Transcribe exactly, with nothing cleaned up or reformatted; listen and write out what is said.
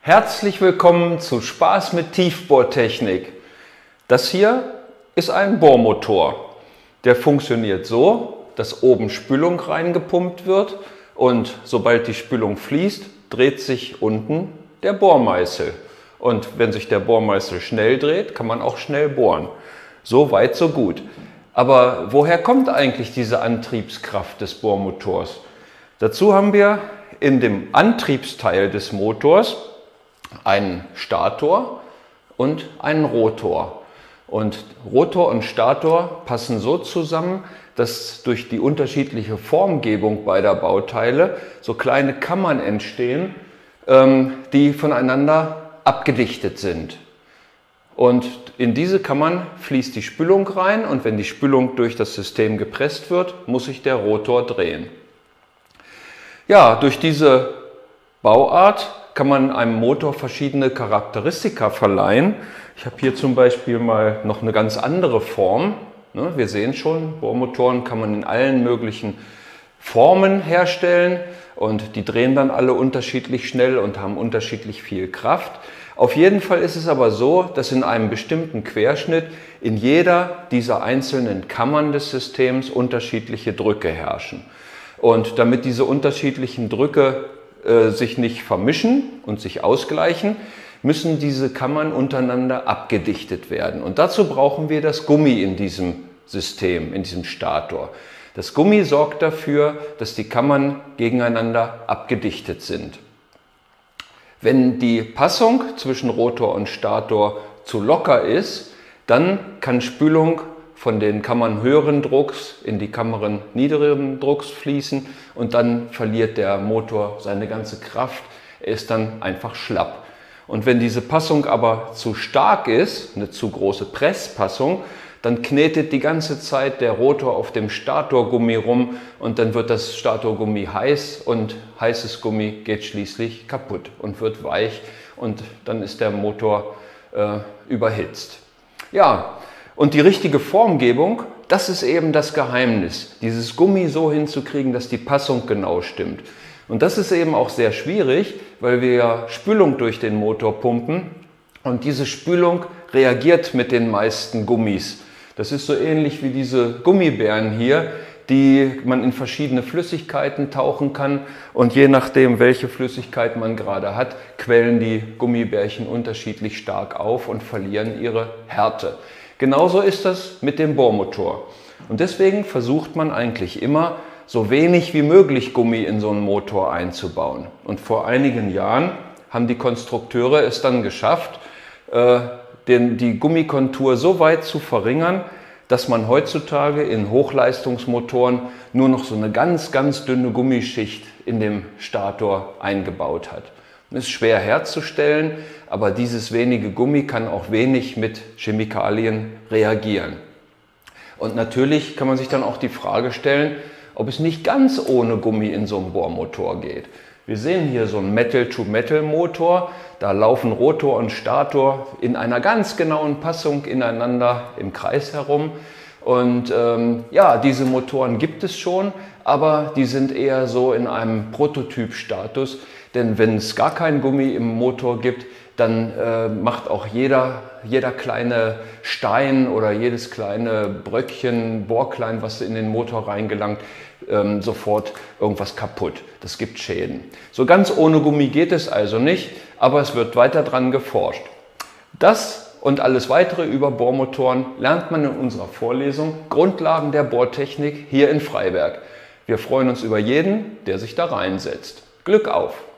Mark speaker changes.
Speaker 1: Herzlich willkommen zu Spaß mit Tiefbohrtechnik. Das hier ist ein Bohrmotor. Der funktioniert so, dass oben Spülung reingepumpt wird und sobald die Spülung fließt, dreht sich unten der Bohrmeißel. Und wenn sich der Bohrmeißel schnell dreht, kann man auch schnell bohren. So weit, so gut. Aber woher kommt eigentlich diese Antriebskraft des Bohrmotors? Dazu haben wir in dem Antriebsteil des Motors einen Stator und einen Rotor. Und Rotor und Stator passen so zusammen, dass durch die unterschiedliche Formgebung beider Bauteile so kleine Kammern entstehen, die voneinander abgedichtet sind. Und in diese Kammern fließt die Spülung rein und wenn die Spülung durch das System gepresst wird, muss sich der Rotor drehen. Ja, durch diese Bauart kann man einem Motor verschiedene Charakteristika verleihen. Ich habe hier zum Beispiel mal noch eine ganz andere Form. Wir sehen schon, Bohrmotoren kann man in allen möglichen Formen herstellen und die drehen dann alle unterschiedlich schnell und haben unterschiedlich viel Kraft. Auf jeden Fall ist es aber so, dass in einem bestimmten Querschnitt in jeder dieser einzelnen Kammern des Systems unterschiedliche Drücke herrschen. Und damit diese unterschiedlichen Drücke äh, sich nicht vermischen und sich ausgleichen, müssen diese Kammern untereinander abgedichtet werden. Und dazu brauchen wir das Gummi in diesem System, in diesem Stator. Das Gummi sorgt dafür, dass die Kammern gegeneinander abgedichtet sind. Wenn die Passung zwischen Rotor und Stator zu locker ist, dann kann Spülung von den Kammern höheren Drucks in die Kammern niedrigeren Drucks fließen und dann verliert der Motor seine ganze Kraft. Er ist dann einfach schlapp. Und wenn diese Passung aber zu stark ist, eine zu große Presspassung, dann knetet die ganze Zeit der Rotor auf dem Statorgummi rum und dann wird das Statorgummi heiß und heißes Gummi geht schließlich kaputt und wird weich und dann ist der Motor äh, überhitzt. Ja, und die richtige Formgebung, das ist eben das Geheimnis, dieses Gummi so hinzukriegen, dass die Passung genau stimmt. Und das ist eben auch sehr schwierig, weil wir ja Spülung durch den Motor pumpen und diese Spülung reagiert mit den meisten Gummis. Das ist so ähnlich wie diese Gummibären hier, die man in verschiedene Flüssigkeiten tauchen kann und je nachdem, welche Flüssigkeit man gerade hat, quellen die Gummibärchen unterschiedlich stark auf und verlieren ihre Härte. Genauso ist das mit dem Bohrmotor. Und deswegen versucht man eigentlich immer, so wenig wie möglich Gummi in so einen Motor einzubauen. Und vor einigen Jahren haben die Konstrukteure es dann geschafft, äh, den, die Gummikontur so weit zu verringern, dass man heutzutage in Hochleistungsmotoren nur noch so eine ganz, ganz dünne Gummischicht in dem Stator eingebaut hat. Das ist schwer herzustellen, aber dieses wenige Gummi kann auch wenig mit Chemikalien reagieren. Und natürlich kann man sich dann auch die Frage stellen, ob es nicht ganz ohne Gummi in so einem Bohrmotor geht. Wir sehen hier so einen Metal-to-Metal-Motor, da laufen Rotor und Stator in einer ganz genauen Passung ineinander im Kreis herum. Und ähm, ja, diese Motoren gibt es schon, aber die sind eher so in einem Prototyp-Status. Denn wenn es gar kein Gummi im Motor gibt, dann äh, macht auch jeder, jeder kleine Stein oder jedes kleine Bröckchen, Bohrklein, was in den Motor reingelangt, ähm, sofort irgendwas kaputt. Das gibt Schäden. So ganz ohne Gummi geht es also nicht, aber es wird weiter dran geforscht. Das und alles weitere über Bohrmotoren lernt man in unserer Vorlesung Grundlagen der Bohrtechnik hier in Freiberg. Wir freuen uns über jeden, der sich da reinsetzt. Glück auf!